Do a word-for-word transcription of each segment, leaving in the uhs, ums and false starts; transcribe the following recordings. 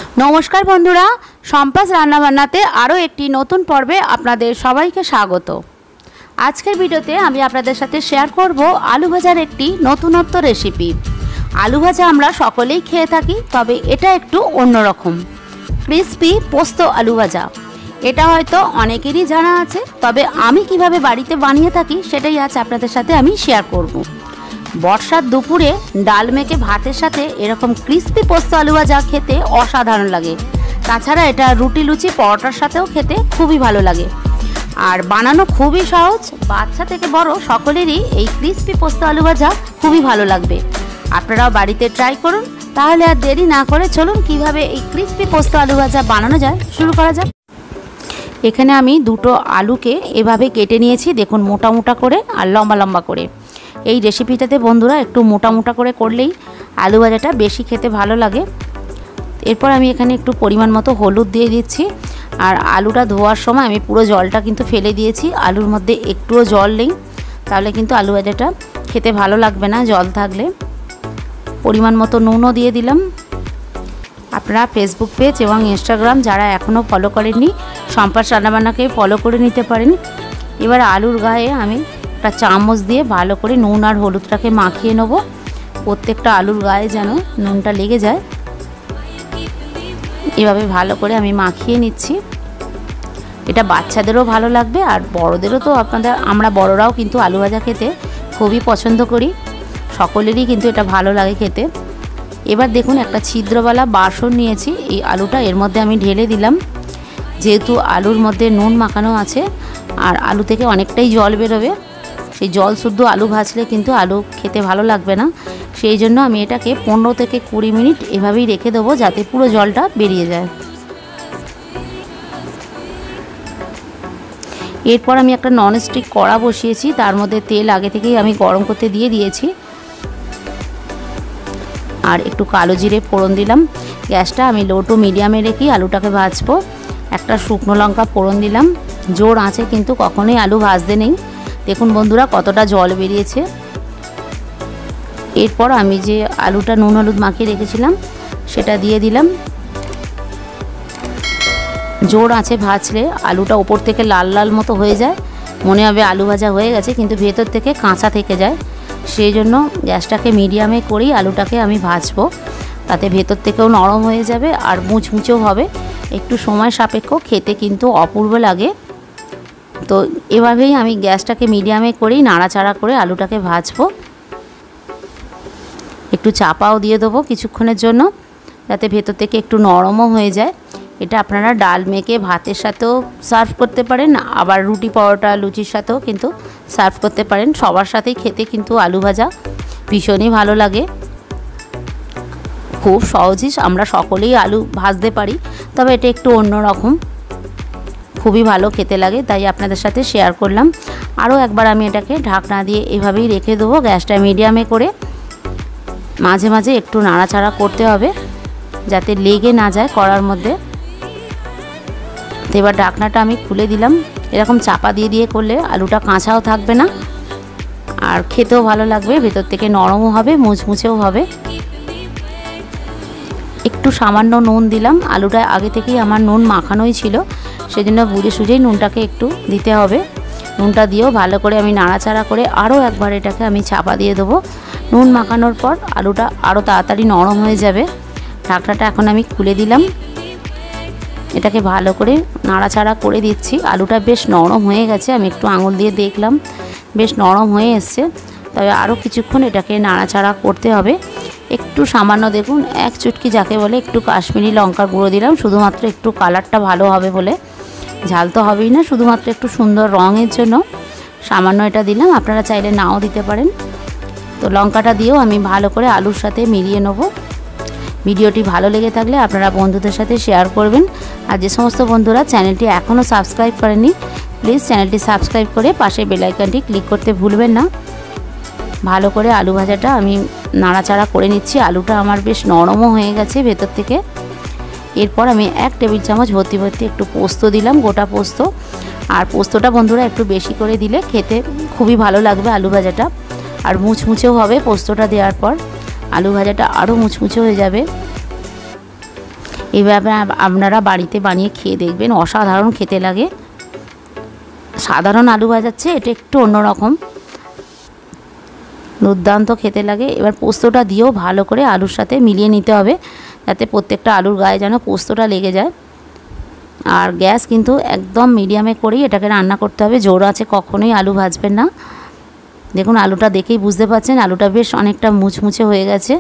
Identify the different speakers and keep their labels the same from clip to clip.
Speaker 1: नमस्कार बंधुरा सम्पास रान्नाबान्नाते आरो एकटी नतून पर्वे आपनादेर सबाइके स्वागत। आजकेर भिडियोते आमि आपनादेर साथे शेयर करब आलू भाजार एकटी नतूनत्व रेसिपि। आलू भाजा आमरा सकलेई खेये थाकि, तबे एटा एकटु अन्यरकम क्रिस्पी पोस्तो आलू भाजा। এটা হয়তো অনেকেরই জানা আছে, তবে আমি কিভাবে বাড়িতে বানিয়ে থাকি সেটাই আজ আপনাদের সাথে আমি শেয়ার করব। বর্ষার দুপুরে ডাল মেখে ভাতের সাথে এরকম ক্রিস্পি পোস্ত আলু ভাজা খেতে অসাধারণ লাগে। তাছাড়া এটা রুটি লুচি পরোটার সাথেও খেতে খুবই ভালো লাগে আর বানানো খুবই সহজ। বাচ্চা থেকে বড় সকলেরই এই ক্রিস্পি পোস্ত আলু ভাজা খুবই ভালো লাগবে। আপনারাও বাড়িতে ট্রাই করুন। তাহলে আর দেরি না করে চলুন কিভাবে এই ক্রিস্পি পোস্ত আলু ভাজা বানানো যায় শুরু করা যাক। এখানে আমি দুটো আলুকে এভাবে কেটে নিয়েছি, দেখুন মোটা মোটা করে আর লম্বা লম্বা করে। এই রেসিপিটাতে বন্ধুরা একটু মোটা মোটা করে করলেই আলু ভাজাটা বেশি খেতে ভালো লাগে। এরপর আমি এখানে একটু পরিমাণ মতো হলুদ দিয়ে দিচ্ছি আর আলুটা ধোয়ার সময় আমি পুরো জলটা কিন্তু ফেলে দিয়েছি। আলুর মধ্যে একটুও জল নেই, তাহলে কিন্তু আলু ভাজাটা খেতে ভালো লাগবে না জল থাকলে। পরিমাণ মতো নুনও দিয়ে দিলাম। আপনারা ফেসবুক পেজ এবং ইনস্টাগ্রাম যারা এখনও ফলো করেননি সম্পাস রান্নাবান্নাকে ফলো করে নিতে পারেন। এবার আলুর গায়ে আমি একটা চামচ দিয়ে ভালো করে নুন আর হলুদটাকে মাখিয়ে নেব। প্রত্যেকটা আলুর গায়ে যেন নুনটা লেগে যায়, এভাবে ভালো করে আমি মাখিয়ে নিচ্ছি। এটা বাচ্চাদেরও ভালো লাগবে আর বড়দেরও। তো আপনাদের আমরা বড়রাও কিন্তু আলু ভাজা খেতে খুবই পছন্দ করি, সকলেরই কিন্তু এটা ভালো লাগে খেতে। এবার দেখুন একটা ছিদ্রওয়ালা বাসন নিয়েছি, এই আলুটা এর মধ্যে আমি ঢেলে দিলাম। যেহেতু আলুর মধ্যে নুন মাখানো আছে আর আলু থেকে অনেকটাই জল বেরোবে, সেই জল শুদ্ধ আলু ভাজলে কিন্তু আলু খেতে ভালো লাগবে না। সেই জন্য আমি এটাকে পনেরো থেকে কুড়ি মিনিট এভাবেই রেখে দেবো যাতে পুরো জলটা বেরিয়ে যায়। এরপর আমি একটা ননস্টিক কড়া বসিয়েছি, তার মধ্যে তেল আগে থেকেই আমি গরম করতে দিয়ে দিয়েছি আর একটু কালো জিরে ফোড়ন দিলাম। গ্যাসটা আমি লো টু মিডিয়ামে রেখে আলুটাকে ভাজবো। একটা শুকনো লঙ্কা ফোড়ন দিলাম। জোর আঁচে কিন্তু কখনোই আলু ভাজতে নেই। দেখুন বন্ধুরা কতটা জল বেরিয়েছে। এরপর আমি যে আলুটা নুন হলুদ মাখিয়ে রেখেছিলাম সেটা দিয়ে দিলাম। জোর আঁচে ভাজলে আলুটা ওপর থেকে লাল লাল মতো হয়ে যায়, মনে হবে আলু ভাজা হয়ে গেছে, কিন্তু ভেতর থেকে কাঁচা থেকে যায়। সেই জন্য গ্যাসটাকে মিডিয়ামে করেই আলুটাকে আমি ভাজবো, তাতে ভেতর থেকেও নরম হয়ে যাবে আর মুচমুচেও হবে। একটু সময় সাপেক্ষ, খেতে কিন্তু অপূর্ব লাগে। তো এভাবেই আমি গ্যাসটাকে মিডিয়ামে করেই নাড়াচাড়া করে আলুটাকে ভাজবো। একটু চাপাও দিয়ে দেবো কিছুক্ষণের জন্য, যাতে ভেতর থেকে একটু নরমও হয়ে যায়। এটা আপনারা ডাল মেখে ভাতের সাথেও সার্ভ করতে পারেন, আবার রুটি পরোটা লুচির সাথেও কিন্তু সার্ভ করতে পারেন। সবার সাথেই খেতে কিন্তু আলু ভাজা ভীষণই ভালো লাগে। খুব সহজেই আমরা সকলেই আলু ভাজতে পারি, তবে এটা একটু অন্যরকম, খুবই ভালো খেতে লাগে, তাই আপনাদের সাথে শেয়ার করলাম। আরও একবার আমি এটাকে ঢাকনা দিয়ে এভাবেই রেখে দেবো গ্যাসটা মিডিয়ামে করে। মাঝে মাঝে একটু নাড়াচাড়া করতে হবে যাতে লেগে না যায় কড়ার মধ্যে। তো এবার ঢাকনাটা আমি খুলে দিলাম। এরকম চাপা দিয়ে দিয়ে করলে আলুটা কাঁচাও থাকবে না আর খেতেও ভালো লাগবে, ভেতর থেকে নরমও হবে, মুচমুচেও হবে। একটু সামান্য নুন দিলাম। আলুটা আগে থেকেই আমার নুন মাখানোই ছিল, সেজন্য বুঝে সুঝেই নুনটাকে একটু দিতে হবে। নুনটা দিয়েও ভালো করে আমি নাড়াচাড়া করে আরও একবার এটাকে আমি চাপা দিয়ে দেবো। নুন মাখানোর পর আলুটা আরও তাড়াতাড়ি নরম হয়ে যাবে। ঢাকনাটা এখন আমি খুলে দিলাম। এটাকে ভালো করে নাড়াচাড়া করে দিচ্ছি। আলুটা বেশ নরম হয়ে গেছে, আমি একটু আঙুল দিয়ে দেখলাম বেশ নরম হয়ে এসছে। তবে আরও কিছুক্ষণ এটাকে নাড়াচাড়া করতে হবে। একটু সামান্য দেখুন এক চুটকি যাকে বলে একটু কাশ্মীরি লঙ্কার গুঁড়ো দিলাম, শুধুমাত্র একটু কালারটা ভালো হবে বলে। ঝাল তো হবেই না, শুধুমাত্র একটু সুন্দর রঙের জন্য সামান্য এটা দিলাম, আপনারা চাইলে নাও দিতে পারেন। তো লঙ্কাটা দিয়েও আমি ভালো করে আলুর সাথে মিলিয়ে নেব। ভিডিওটি ভালো লেগে থাকলে আপনারা বন্ধুদের সাথে শেয়ার করবেন। আর যে সমস্ত বন্ধুরা চ্যানেলটি এখনও সাবস্ক্রাইব করেননি প্লিজ চ্যানেলটি সাবস্ক্রাইব করে পাশে বেল আইকনটি ক্লিক করতে ভুলবেন না। ভালো করে আলু ভাজাটা আমি নাড়াচাড়া করে নিচ্ছি। আলুটা আমার বেশ নরমও হয়ে গেছে ভেতর থেকে। এরপর আমি এক টেবিল চামচ ভর্তি ভর্তি একটু পোস্ত দিলাম, গোটা পোস্ত। আর পোস্তটা বন্ধুরা একটু বেশি করে দিলে খেতে খুবই ভালো লাগবে আলু ভাজাটা, আর মুচমুচেও হবে। পোস্তটা দেওয়ার পর আলু ভাজাটা আরও মুচমুচে হয়ে যাবে। এইভাবে আপনারা বাড়িতে বানিয়ে খেয়ে দেখবেন, অসাধারণ খেতে লাগে। সাধারণ আলু ভাজার চেয়ে এটা একটু অন্যরকম, দুর্দান্ত খেতে লাগে। এবার পোস্তটা দিয়েও ভালো করে আলুর সাথে মিলিয়ে নিতে হবে, যাতে প্রত্যেকটা আলুর গায়ে যেন পোস্তটা লেগে যায়। আর গ্যাস কিন্তু একদম মিডিয়ামে করেই এটাকে রান্না করতে হবে, জোর আছে কখনোই আলু ভাজবেন না। দেখুন আলুটা দেখেই বুঝতে পারছেন আলুটা বেশ অনেকটা মুচমুচে হয়ে গেছে।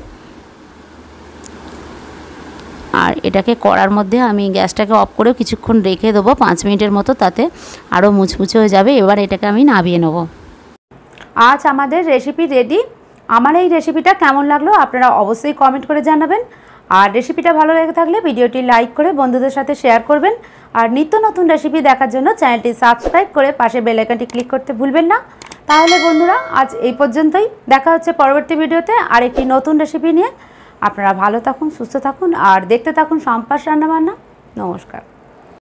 Speaker 1: আর এটাকে কড়ার মধ্যে আমি গ্যাসটাকে অফ করেও কিছুক্ষণ রেখে দেবো, পাঁচ মিনিটের মতো, তাতে আরও মুচমুচে হয়ে যাবে। এবার এটাকে আমি নামিয়ে নেব। আজ আমাদের রেসিপি রেডি। আমার এই রেসিপিটা কেমন লাগলো আপনারা অবশ্যই কমেন্ট করে জানাবেন। আর রেসিপিটা ভালো লেগে থাকলে ভিডিওটি লাইক করে বন্ধুদের সাথে শেয়ার করবেন। আর নিত্য নতুন রেসিপি দেখার জন্য চ্যানেলটি সাবস্ক্রাইব করে পাশে বেল আইকনটি ক্লিক করতে ভুলবেন না। তাহলে বন্ধুরা আজ এই পর্যন্তই, দেখা হচ্ছে পরবর্তী ভিডিওতে আর একটি নতুন রেসিপি নিয়ে। আপনারা ভালো থাকুন, সুস্থ থাকুন আর দেখতে থাকুন সম্পাস রান্নাবান্না। নমস্কার।